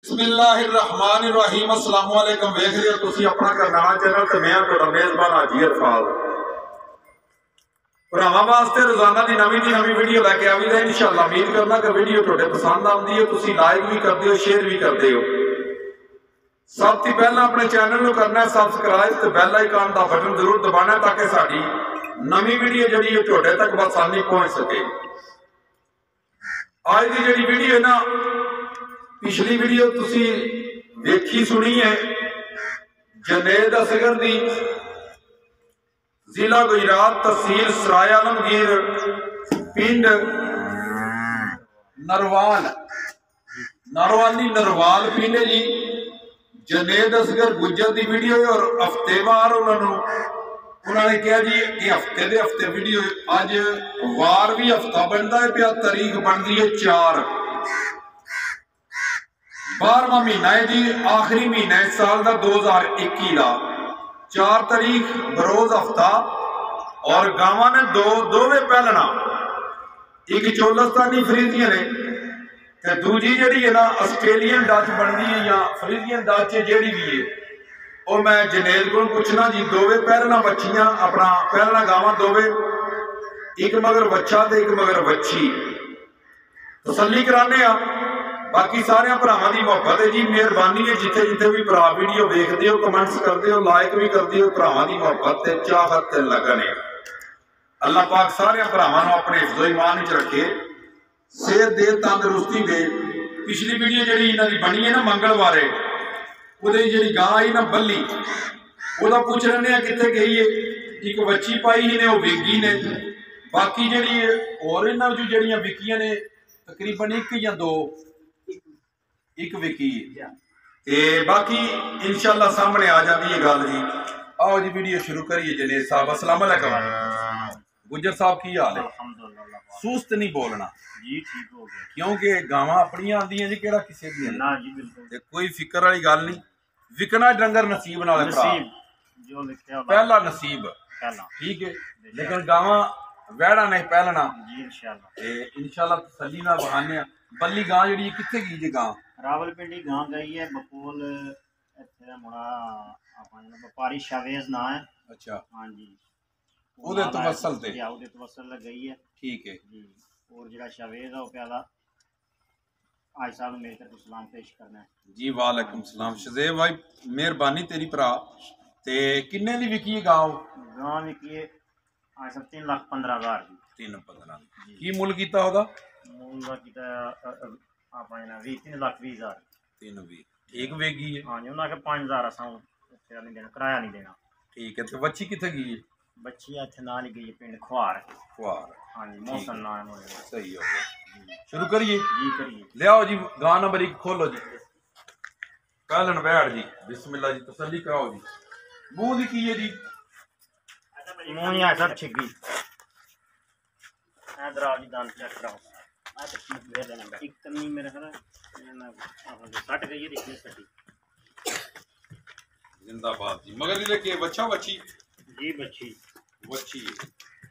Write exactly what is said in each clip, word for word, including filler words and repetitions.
बिस्मिल्लाहिर्रहमानिर्रहीम अस्सलाम वालेकुम। वेख रहे हो तुसी अपना करनाना चैनल ते मैं तुहाडा मेज़बान हाजी अरफाज भरावां वास्ते रोजाना की नवीं दी नवीं वीडियो लैके आवी है। इंशाअल्लाह उम्मीद करना कि वीडियो तुहाडे पसंद आती है, तुसी लाइक भी करते हो, शेयर भी करते हो। सब तो पहला अपने चैनल को करना है सबसक्राइब ते बैल आइकन का बटन जरूर दबाना ताकि साडी नवीं वीडियो जिहड़ी है तुहाडे तक आसानी पहुंच सके। आज की जिहड़ी वीडियो है ना, पिछली वीडियो तुसी देखी सुनी है जनेद असगर दी, जिला गुजरात, तहसील सराय आलमगीर, पिंड नरवाल नरवाली नरवाल पिंड है जी। जनेद असगर गुजर की वीडियो है और हफ्तेवार उन्होंने उन्होंने कहा जी कि हफ्ते दे हफ्ते वीडियो। अज वार भी हफ्ता बनता है पिया, तारीख बनती है चार, बारहवां महीना है जी, आखिरी महीना है साल का दो हजार इक्की का। चार तारीख बरोज हफ्ता और गावां ने दो दोवे पहलना, एक चोलस्तानी फ्रीजियन है ते दूजी जिहड़ी है ना आस्ट्रेलियन डच बनती है या फ्रीजियन डच जिहड़ी भी है। और मैं जनेद को पूछना जी, दोवे पहलना बच्चियां अपना पहलना गावां दोवे, एक मगर बच्चा ते एक मगर बच्ची, तसल्ली कराने आ। बाकी सारे भरावां की मुहब्बत है जी, मेहरबानी है जिथे जिथे भी भरा वीडियो देखते हो, कमेंट्स करते हो, लाइक भी करते हो। भरावां की मुहब्बत ते चाहत ते लगन है। अल्लाह पाक सारे भरावां नूं अपने हिफ्ज़ो ईमान च रखे, सेहत दे, तंदुरुस्ती दे। पिछली वीडियो जिहड़ी इन्हां दी बनी है ना मंगलवारे, उहदी जिहड़ी गां आई ना बल्ली, उहदा पुछ रहे हैं कित्थे गई है। एक बच्ची पाई ही ने, वो विकी ने। बाकी जिहड़ी होर इन्हां चों जिहड़ियां विकियां ने तकरीबन एक या दो, एक विकी ते बाकी इंशाअल्लाह सामने आ जाती है गल जी। आओ जी वीडियो शुरू करिए। जनेद साहब अस्सलाम वालेकुम। गुजर साहब की हाल है? सुस्त नहीं बोलना जी, ठीक हो गया क्योंकि गावां अपनियां आंदियां जी, केड़ा किसे दी ना जी, बिल्कुल ते कोई फिक्र वाली गल नहीं। विकना डंगर नसीब नाल है भरा, जो लिखा पहला नसीब पहला, ठीक है। लेकिन गावां वैड़ा नहीं पहलना जी इंशाअल्लाह ते इंशाअल्लाह तसल्ली नाल बहाने। बल्ली गां जिहड़ी कित्थे गई जी? गां रावलपिंडी गां गई है बकोल, इत्थे दा मुड़ा अपना व्यापारी शावेज ना है। अच्छा, हाँ जी, ओदे तवसल ते ओदे तवसल लग गई है, ठीक है जी। और जिहड़ा शावेज है वो प्याला आज साहब मेरे तरफ सलाम पेश करना है जी। वालेकुम सलाम शज़ेब भाई, मेहरबानी तेरी भरा। ते किन्ने दी विकी गांव? गां विकी है आज सब तीन लाख पंद्रह हजार जी। तीन पंद्रह की मुल कीता ओदा? मूल का कीता अपना भी तीन लाख बीस हजार। तीन भी ठीक वेगी है। हाँ जी, उन्हें पाँच हजार असा नहीं देना, किराया नहीं देना, ठीक है। तो बच्ची कितने गई है? बच्ची इतने नाल ही गई है, पिंड खुआर खुआर। हाँ जी, मौसम नाम है। सही हो गया, शुरू करिए जी करिए। ले आओ जी, गां नंबर एक खोलो जी। पहलन बैठ जी, बिस्मिल्लाह जी, तसल्ली कराओ जी। मुंह दी की है जी? मुंह या सब छिगी इधर जी, दांत चेक कराओ। एक कमी मेरे ख्याल कट गई है, देखने सटी। जिंदाबाद जी। मगर ये के बच्चा बच्ची जी? बच्ची बच्ची है।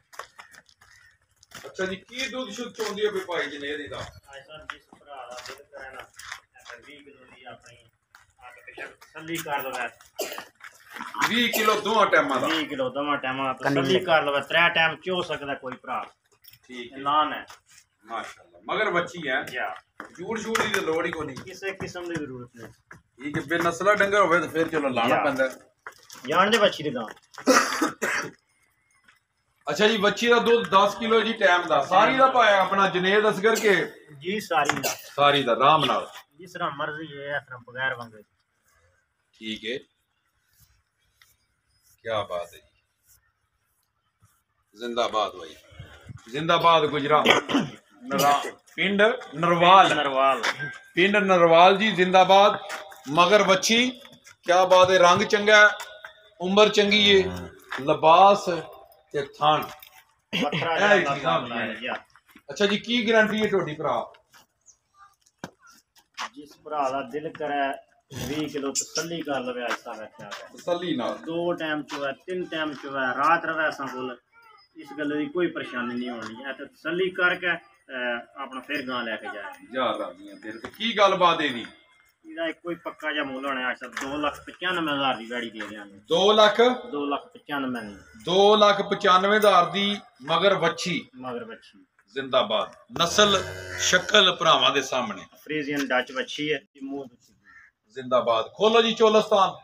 अच्छा जी, की दूध शुद्ध चोंदी है भाई जनेद दा? ऐसा जिस भरा दा दिल करे ना बीस किलो दी अपनी आके तसल्ली कर लवे। बीस किलो दोवां टाइमां दा? बीस किलो दोवां टाइमां तसल्ली कर लवे। त्रै टाइम चो सकदा कोई भरा, ठीक है। ऐलान है माशाअल्लाह। मगर बच्ची है या झूठ झूठ दी लोड़ ही कोनी, किसी किस्म दी जरूरत नहीं। ठीक है, बेनस्ला डंगर होवे तो फिर चलो लाना पैंदा जान दे बच्ची दी गां। अच्छा जी, बच्ची का दूध दस किलो जी टाइम दा, सारी दा पाया अपना जनेद असगर के? जी सारी दा, सारी दा राम नाल, जिस तरह मर्जी है, इस तरह बगैर मंगे, ठीक है। क्या बात है जी, जिंदाबाद भाई, जिंदाबाद गुजरात। नरा पिंड नरवाल नरवाल पिंड नरवाल जी, जिंदाबाद। मगर बच्ची क्या बात है, रंग चंगा है, उम्र चंगी है, लिबास ते थान। अच्छा जी, की गारंटी है टोडी भरा? जिस भरा दा दिल करे बीस किलो तसल्ली कर लवे, ऐसा बैठा है तसल्ली नाल। दो टाइम चो है, तीन टाइम चो है, रात रवे असां कोल, इस गल की कोई परेशानी नहीं होनी है। तो तसल्ली करके अपना फिर गां लैके जाए। जा राजियां फिर तो की गलबात है दी? ਇਹਦਾ ਇੱਕੋ ਹੀ ਪੱਕਾ ਜਿਹਾ ਮੁੱਲ ਹੋਣਾ ਹੈ। ਦੋ ਲੱਖ ਪਚਾਨਵੇਂ ਹਜ਼ਾਰ ਦੀ ਗਾੜੀ ਦੇ ਦਿਆਂਗੇ। ਦੋ ਲੱਖ ਦੋ ਲੱਖ ਪਚਾਨਵੇਂ ਦੀ। ਦੋ ਲੱਖ ਪਚਾਨਵੇਂ ਹਜ਼ਾਰ ਦੀ ਮਗਰ ਵੱਛੀ। ਮਗਰ ਵੱਛੀ ਜ਼ਿੰਦਾਬਾਦ। ਨਸਲ ਸ਼ਕਲ ਭਰਾਵਾਂ ਦੇ ਸਾਹਮਣੇ ਫਰੀਜ਼ੀਅਨ ਡੱਚ ਵੱਛੀ ਹੈ। ਮੂੰਹ ਜ਼ਿੰਦਾਬਾਦ। ਖੋਲੋ ਜੀ ਚੋਲਸਤਾਨ।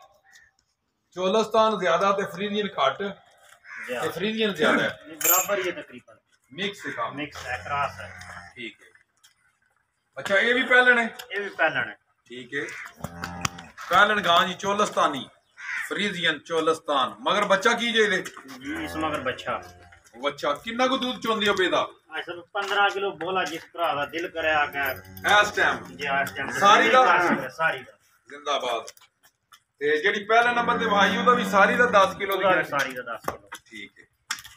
ਚੋਲਸਤਾਨ ਜ਼ਿਆਦਾ ਤੇ ਫਰੀਜ਼ੀਅਨ ਘੱਟ ਤੇ ਫਰੀਜ਼ੀਅਨ ਜ਼ਿਆਦਾ ਹੈ। बराबर ही है तकरीबन। मिक्स है काम। मिक्स है, क्रॉस है। ठीक है। अच्छा ये भी पहलन है। ये भी पहलन है। ठीक है। पहलन गां जी चोलस्तानी फ्रीजियन चोलस्तान मगर बच्चा की जे दे जी इस मगर बच्चा बच्चा कितना को दूध चोंदी है बेदा ऐसा पंद्रह किलो बोला जिस तरह दा दिल करे आ गया इस टाइम जी इस टाइम सारी दा सारी दा जिंदाबाद ते जेडी पहले नंबर ते भाई ओदा भी सारी दा दस किलो दी है सारी दा दस किलो। ठीक है।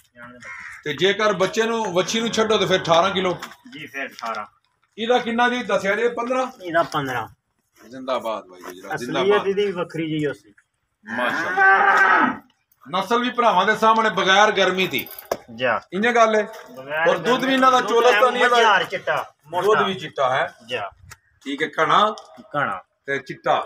ਤੇ ਜੇਕਰ ਬੱਚੇ ਨੂੰ ਵੱਛੀ ਨੂੰ ਛੱਡੋ ਤੇ ਫਿਰ ਅਠਾਰਾਂ ਕਿਲੋ ਜੀ ਫਿਰ ਅਠਾਰਾਂ। ਇਹਦਾ ਕਿੰਨਾ ਦੀ ਦੱਸਿਆ ਜੇ ਪੰਦਰਾਂ। ਇਹਦਾ ਪੰਦਰਾਂ। ਜ਼ਿੰਦਾਬਾਦ ਭਾਈ ਗੁਜਰਾ ਜ਼ਿੰਦਾਬਾਦ। ਅਸਲੀਅਤ ਦੀ ਵੱਖਰੀ ਜਿਹੀ ਉਸੀ ਮਾਸ਼ਾਅੱਲਾ। ਨਸਲ ਵੀ ਭਰਾਵਾਂ ਦੇ ਸਾਹਮਣੇ ਬਗੈਰ ਗਰਮੀ ਦੀ ਜਾ ਇੰਨੇ ਗੱਲ ਹੈ। ਔਰ ਦੁੱਧ ਵੀ ਇਹਨਾਂ ਦਾ ਚੋਲਸਤਾਨੀ ਦਾ ਯਾਰ ਚਿੱਟਾ ਦੁੱਧ ਵੀ ਚਿੱਟਾ ਹੈ ਜਾ। ਠੀਕ ਹੈ। ਘਣਾ ਘਣਾ ਤੇ ਚਿੱਟਾ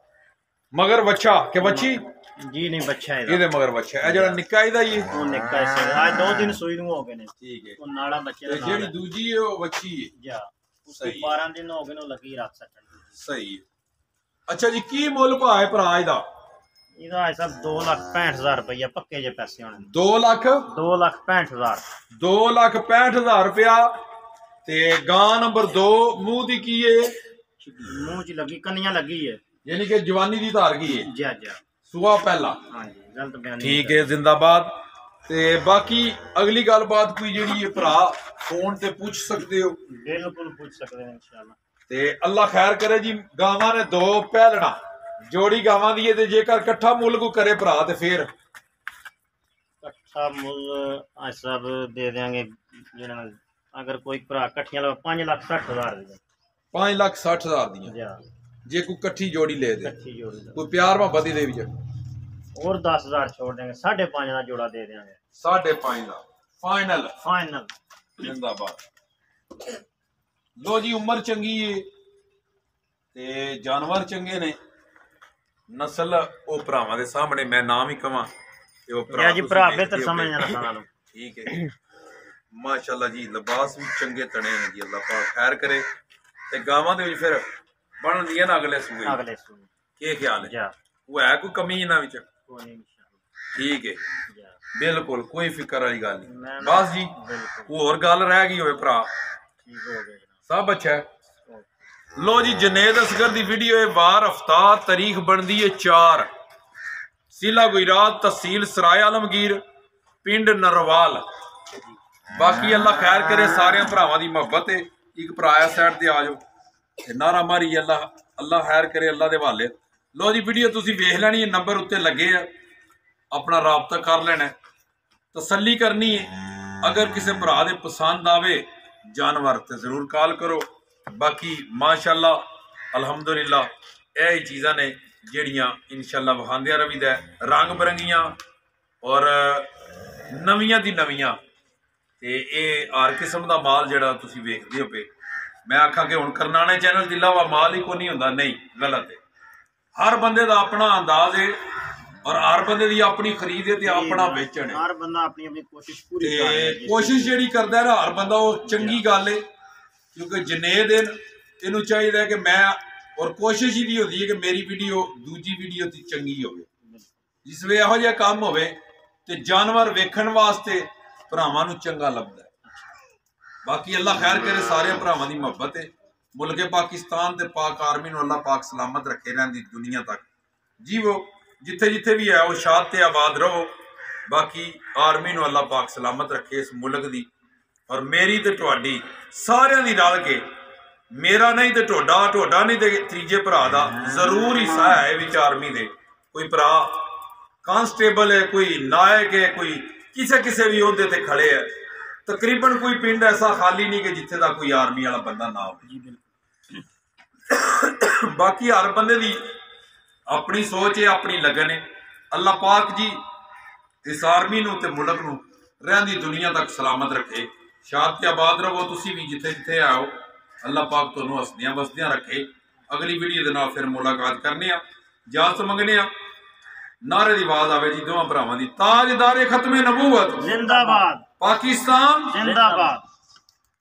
ਮਗਰ ਬੱਚਾ ਕਿ ਬੱਚੀ जी नहीं बच्चा है ਇਹਦੇ ਮਗਰ ਬੱਚਾ ਹੈ। ਜਿਹੜਾ ਨਿੱਕਾ ਇਹਦਾ ਹੀ ਉਹ ਨਿੱਕਾ ਹੈ। ਅੱਜ ਦੋ ਦਿਨ ਸੂਈ ਨੂੰ ਹੋ ਗਏ ਨੇ। ਠੀਕ ਹੈ। ਉਹ ਨਾਲਾ ਬੱਚੇ ਦਾ ਜਿਹੜੀ ਦੂਜੀ ਹੈ ਉਹ ਬੱਚੀ ਹੈ ਜਾ। ਉਸੇ ਬਾਰਾਂ ਦਿਨ ਹੋ ਗਏ ਨੇ ਲੱਗੀ ਰੱਖ ਸਕਣ। ਸਹੀ ਹੈ। ਅੱਛਾ ਜੀ ਕੀ ਮੁੱਲ ਭਾਅ ਹੈ ਭਰਾ ਇਹਦਾ। ਇਹਦਾ ਹੈ ਸਭ ਦੋ ਲੱਖ ਪੈਂਹਠ ਹਜ਼ਾਰ ਰੁਪਇਆ ਪੱਕੇ ਜੇ ਪੈਸੇ ਹੋਣੇ। ਦੋ ਲੱਖ ਦੋ ਲੱਖ ਪੈਂਹਠ ਹਜ਼ਾਰ ਦੋ ਲੱਖ ਪੈਂਹਠ ਹਜ਼ਾਰ ਰੁਪਇਆ ਤੇ ਗਾਂ ਨੰਬਰ ਦੋ ਮੂੰਹ ਦੀ ਕੀ ਹੈ ਮੂੰਹ 'ਚ ਲੱਗੀ ਕੰਨੀਆਂ ਲੱਗੀ ਹੈ ਯਾਨੀ ਕਿ ਜਵਾਨੀ ਦੀ ਧਾਰ ਗਈ ਹੈ। ਜਾ ਜਾ ਸੁਆ ਪਹਿਲਾ। ਹਾਂਜੀ ਗਲਤ ਬਿਆਨ ਠੀਕ ਹੈ। ਜ਼ਿੰਦਾਬਾਦ। ਤੇ ਬਾਕੀ ਅਗਲੀ ਗੱਲਬਾਤ ਕੋਈ ਜਿਹੜੀ ਹੈ ਭਰਾ ਫੋਨ ਤੇ ਪੁੱਛ ਸਕਦੇ ਹੋ। ਬਿਲਕੁਲ ਪੁੱਛ ਸਕਦੇ ਹੋ ਇਨਸ਼ਾਅੱਲਾ। ਤੇ ਅੱਲਾ ਖੈਰ ਕਰੇ ਜੀ। ਗਾਵਾਂ ਨੇ ਦੋ ਪਹਿਲਣਾ ਜੋੜੀ ਗਾਵਾਂ ਦੀ ਹੈ ਤੇ ਜੇਕਰ ਇਕੱਠਾ ਮੁੱਲ ਕੋ ਕਰੇ ਭਰਾ ਤੇ ਫੇਰ ਇਕੱਠਾ ਮੁੱਲ ਆ ਸਭ ਦੇ ਦੇਾਂਗੇ ਜਿਹੜਾ ਅਗਰ ਕੋਈ ਭਰਾ ਇਕੱਠੀਆਂ ਲਾ ਪੰਜ ਲੱਖ ਸੱਠ ਹਜ਼ਾਰ ਦੇ ਪੰਜ ਲੱਖ ਸੱਠ ਹਜ਼ਾਰ ਦੀਆਂ ਜੇ ਕੋਈ ਇਕੱਠੀ ਜੋੜੀ ਲੈ ਦੇ ਇਕੱਠੀ ਜੋੜੀ ਕੋਈ ਪਿਆਰ ਮੁਹੱਬਤ ਦੇ ਵਿੱਚ और दस हजार छोड़ देंगे। साढ़े पाँच का जोड़ा दे देंगे। साढ़े पाँच का फाइनल फाइनल। जिंदाबाद। लो जी उम्र चंगी है ते जानवर चंगे ने नस्ल ओ भरावां दे सामने मैं नाम ही कवां ते ओ भरा जी भरा बेहतर समझना सारा लोग। ठीक है। माशाल्लाह जी लिबास भी चंगे तने ने जी अल्लाह पाक खैर करे ते गावां दे फिर बन दियां ना अगले सूए अगले सूए के ख्याल है वो है कोई कमी इन्हां विच ठीक है। बिल्कुल कोई फिक्र वाली गल नहीं। बस जी होर गल रह गई होवे भरा सब अच्छा है। लो जी जनेद असगर दी वीडियो है वार हफ्ता तारीख बनदी है चार जिला गुजरात तहसील सराय आलमगीर पिंड नरवाल। बाकी अल्लाह खैर करे सारे भरावां दी मुहब्बत है। एक भराया साइड ते आ जाओ नारा मारी अल्लाह अल्लाह खैर करे अल्लाह दे हवाले। लो जी वीडियो तुसी वेख लैनी है नंबर उत्ते लगे है अपना राबता कर लेना तसल्ली करनी है। अगर किसी भरा दे पसंद आवे जानवर तो जरूर कॉल करो। बाकी माशाअल्लाह अल्हम्दुलिल्लाह यह चीज़ां ने जिहड़ियां इंशाअल्लाह विखांदियां रवीदा रंग बरंगियां और नवीआं दी नवीआं ते यह हर किस्म का माल जिहड़ा तुसीं वेखदे हो पे मैं आखां कि हुण करनाने चैनल दी इलावा माल ही कोई नहीं हुंदा नहीं गलत है। हर बंदे दा अपना अंदाज है और हर बंदे दी अपनी खरीद है ते अपना बेचण है। हर बंदा अपनी अपनी कोशिश पूरी कर रहा है। कोशिश जेड़ी करदा है ना हर बंदा वो चंगी गल है क्योंकि जनेद इनू चाहिए कि मैं और कोशिश ही होती है कि मेरी वीडियो दूजी वीडियो ती चंगी होवे जिस वे इहो जिहा काम होवे ते जानवर वेखण वास्ते भरावां नू चंगा लगदा है। बाकी अल्लाह खैर करे सारे भरावां दी मुहब्बत है। मुल्के पाकिस्तान ते पाक आर्मी नू अल्लाह पाक सलामत रखे रहंदी दुनिया तक जी वो जिथे जिथे भी है वो शाद ते आबाद रहो। बाकी आर्मी नू अल्लाह पाक सलामत रखे इस मुल्क दी और मेरी ते तुहाडी सारियां दी रल के मेरा नहीं ते टोडा टोडा नहीं ते तीजे भरा दा जरूर हिस्सा है विच आर्मी दे। कोई भरा कांस्टेबल है कोई नायक है कोई किसे किसे भी ओहदे ते खड़े है। तकरीबन कोई पिंड ऐसा खाली नहीं कि जिथे दा कोई आर्मी वाला बंदा ना हो। बाकी हर बंदे दी अपनी सोच है अपनी लगन है। अल्लाह पाक जी इस आर्मी नू ते मुल्क नू रहंदी दुनिया तक सलामत रखे। शाद ते आबाद रहो तुसी भी जिथे जिथे आओ अल्लाह पाक तुहानू हसदियां बसदियां रखे। अगली वीडियो के नाल फिर मुलाकात करने आ, इजाजत मंगने आ। नारे की आवाज आवे जी दोवां भरावां दी। ताजदारे खत्मे नबूवत जिंदाबाद, पाकिस्तान जिंदाबाद।